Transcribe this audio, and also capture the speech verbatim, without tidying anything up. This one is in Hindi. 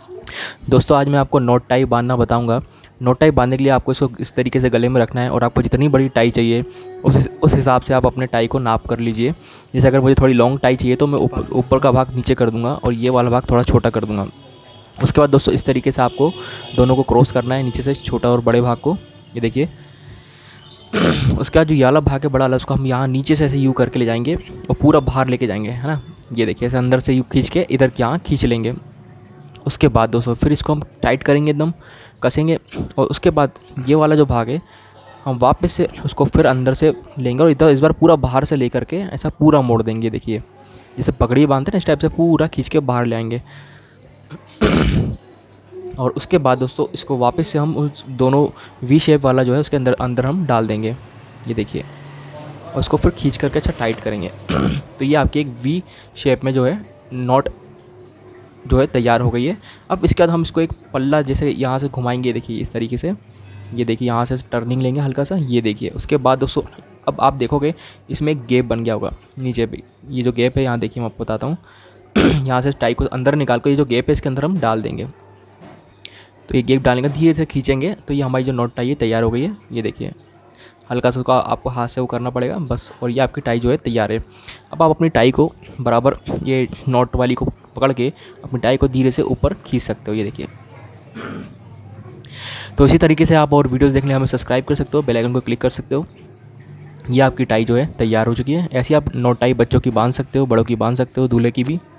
दोस्तों आज मैं आपको नॉट टाई बांधना बताऊंगा। नॉट टाई बांधने के लिए आपको इसको इस तरीके से गले में रखना है और आपको जितनी बड़ी टाई चाहिए उस उस हिसाब से आप अपने टाई को नाप कर लीजिए। जैसे अगर मुझे थोड़ी लॉन्ग टाई चाहिए तो मैं ऊपर ऊपर का भाग नीचे कर दूंगा और ये वाला भाग थोड़ा छोटा कर दूंगा। उसके बाद दोस्तों इस तरीके से आपको दोनों को क्रॉस करना है, नीचे से छोटा और बड़े भाग को, ये देखिए। उसके बाद जो ये वाला भाग है बड़ा वाला, उसको हम यहाँ नीचे से ऐसे यू करके ले जाएंगे और पूरा बाहर लेके जाएंगे, है ना। ये देखिए ऐसे अंदर से यू खींच के इधर के यहाँ खींच लेंगे। उसके बाद दोस्तों फिर इसको हम टाइट करेंगे, एकदम कसेंगे। और उसके बाद ये वाला जो भाग है हम वापस से उसको फिर अंदर से लेंगे और इधर इस बार पूरा बाहर से लेकर के ऐसा पूरा मोड़ देंगे। देखिए जैसे पगड़ी बांधते हैं ना, इस टाइप से पूरा खींच के बाहर ले आएंगे। और उसके बाद दोस्तों इसको वापस से हम उस दोनों वी शेप वाला जो है उसके अंदर अंदर हम डाल देंगे, ये देखिए। और उसको फिर खींच करके अच्छा टाइट करेंगे। तो ये आपकी एक वी शेप में जो है नॉट जो है तैयार हो गई है। अब इसके बाद हम इसको एक पल्ला जैसे यहाँ से घुमाएंगे, देखिए इस तरीके से। ये देखिए यहाँ से टर्निंग लेंगे हल्का सा, ये देखिए। उसके बाद दोस्तों अब आप देखोगे इसमें एक गैप बन गया होगा नीचे पे। ये जो गैप है यहाँ देखिए मैं आपको बताता हूँ। यहाँ से टाई को अंदर निकाल कर ये जो गैप है इसके अंदर हम डाल देंगे। तो ये गैप डालने का धीरे से खींचेंगे तो ये हमारी जो नॉट टाई है तैयार हो गई है, ये देखिए। हल्का सा उसका आपको हाथ से वो करना पड़ेगा बस, और ये आपकी टाई जो है तैयार है। अब आप अपनी टाई को बराबर ये नॉट वाली को पकड़ के अपनी टाई को धीरे से ऊपर खींच सकते हो, ये देखिए। तो इसी तरीके से आप और वीडियोस देखने हमें सब्सक्राइब कर सकते हो, बेल आइकन को क्लिक कर सकते हो। ये आपकी टाई जो है तैयार हो चुकी है। ऐसी आप नॉट टाई बच्चों की बांध सकते हो, बड़ों की बांध सकते हो, दूल्हे की भी।